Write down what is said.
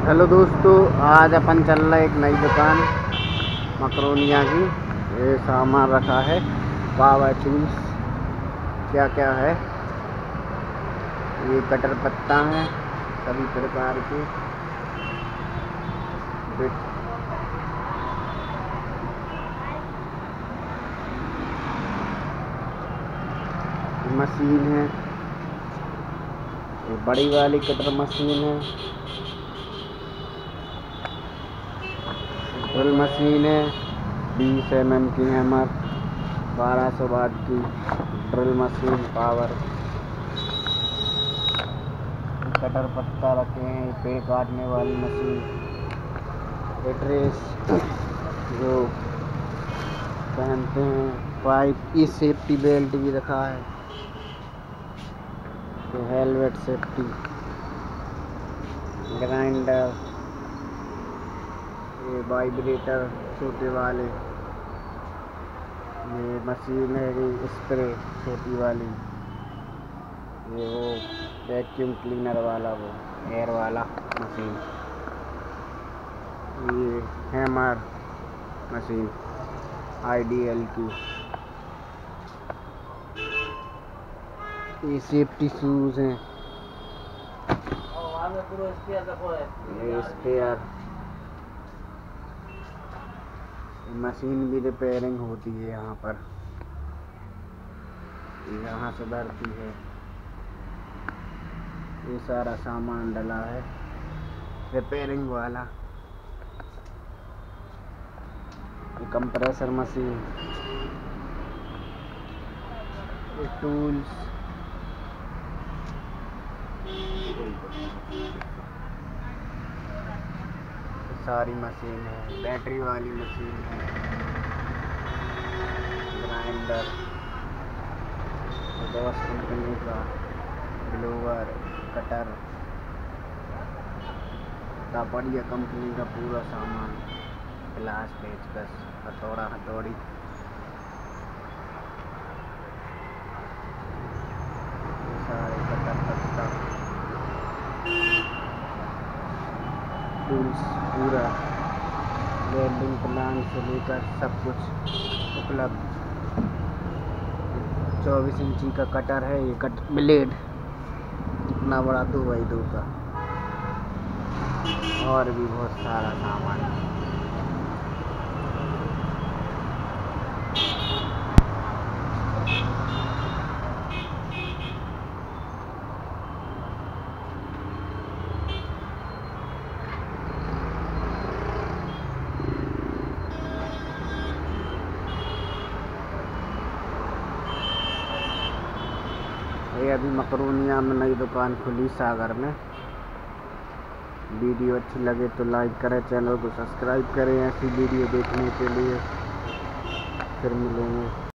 Hello दोस्तों, आज अपन चल रहे एक नई दुकान मकरोनिया की। ये सामान रखा है, पावर टूल्स क्या क्या है। ये कटर पत्ता है सभी प्रकार के। मशीन है, ये बड़ी वाली कटर मशीन है। ड्रिल मशीन है, 20 mm की हैमर, 1200 वाट की ड्रिल मशीन पावर। कटर पत्ता रखे हैं, पेड़ काटने वाली मशीन, ट्रेस जो पहनते हैं, पाइप, ये सेफ्टी बेल्ट भी रखा है, ये हेलमेट सेफ्टी, ग्राइंडर, ये वाइब्रेटर छोटे वाले, ये मशीन है, ये स्प्रे छोटी वाली, ये वो वैक्यूम क्लीनर वाला, वो एयर वाला मशीन, ये हैमर मशीन आईडीएल की, ये सेफ्टी शूज हैं, ये स्पेयर। मशीन भी रिपेयरिंग होती है यहाँ पर, यहाँ से भरती है। ये सारा सामान डला है रिपेयरिंग वाला। ये कंप्रेसर मशीन, ये टूल्स, सारी मशीन है, बैटरी वाली मशीन है, ग्राइंडर, बॉस कंपनी का ब्लोवर, कटर, बढ़िया कंपनी का पूरा सामान, गिलास, पेचकस, हथौड़ा, हथौड़ी, सारे कटर पत्ता, टूल्स पूरा, वेल्डिंग प्लांट से लेकर सब कुछ उपलब्ध। 24 इंची का कटर है, ये कट ब्लेड इतना बड़ा 2x2 का, और भी बहुत सारा सामान। ये अभी मकरोनिया में नई दुकान खुली सागर में। वीडियो अच्छी लगे तो लाइक करें, चैनल को सब्सक्राइब करें ऐसी वीडियो देखने के लिए। फिर मिलेंगे।